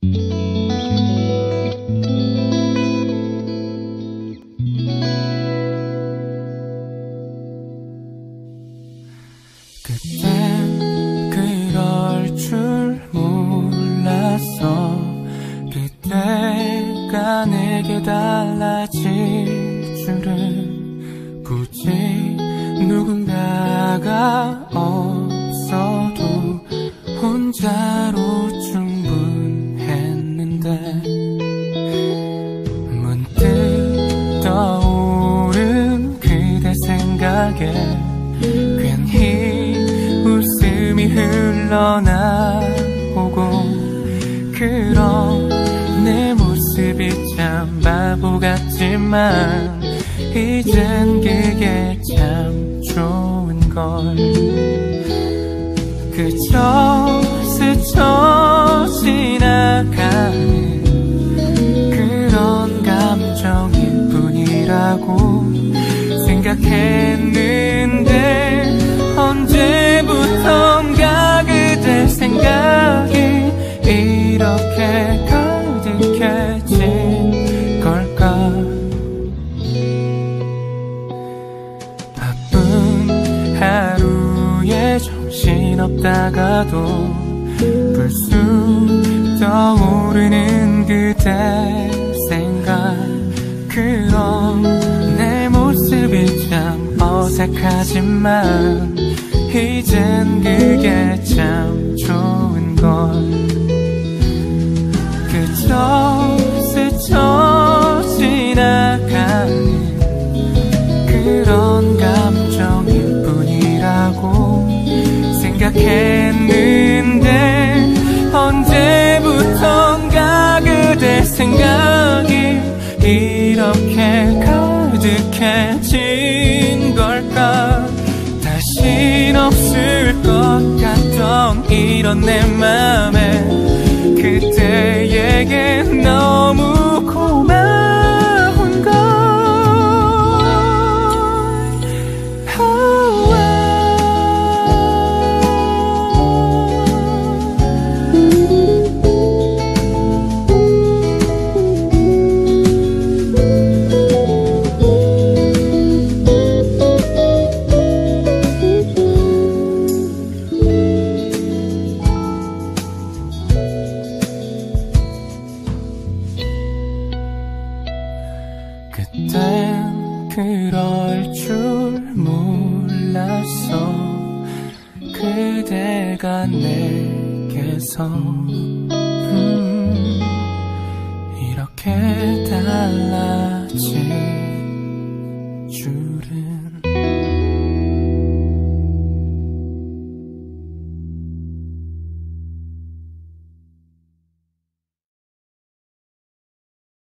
그땐 그럴 줄 몰랐어. 그때가 내게 달라질 줄은. 굳이 누군가가 없어도 혼자로 충분했는데. 문득 떠오른 그대 생각에 괜히 웃음이 흘러나오고, 그런 내 모습이 참 바보 같지만 이젠 그게 참 좋은걸. 그저 스쳐 지나가는 그런 감정일 뿐이라고 생각했는데, 언제부턴가 그댈 생각이 이렇게 가득해진 걸까. 바쁜 하루에 정신없다가도 불쑥 떠오르는 그대 생각. 그런 내 모습이 참 어색하지만 이젠 그게 참 좋은걸. 그저 스쳐 지나가는 그런 감정일 뿐이라고 생각했는데, 언제부턴가 그대 생각이 이렇게 가득해진 걸까. 다신 없을 것 같던 이런 내 맘에 그때에게 너무 고마운 걸. 그땐 그럴 줄 몰랐어. 그대가 내게서 이렇게 달라질